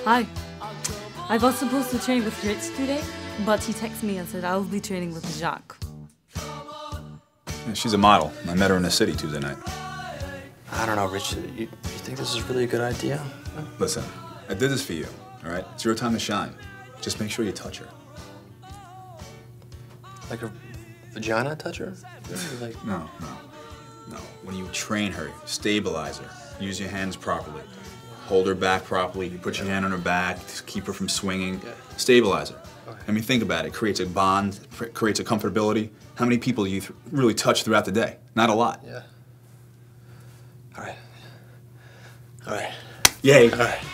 Hi. I was supposed to train with Rich today, but he texted me and said I'll be training with Jacques. Yeah, she's a model. I met her in the city Tuesday night. I don't know, Rich. You think this is really a good idea? Listen, I did this for you, all right? It's your time to shine. Just make sure you touch her. Like a vagina toucher? Like... No. When you train her, stabilize her. Use your hands properly. Hold her back properly. You put your hand on her back to keep her from swinging. Stabilize her. Okay. I mean, think about it. It creates a bond, creates a comfortability. How many people do you really touch throughout the day? Not a lot. Yeah. All right. Yay. All right.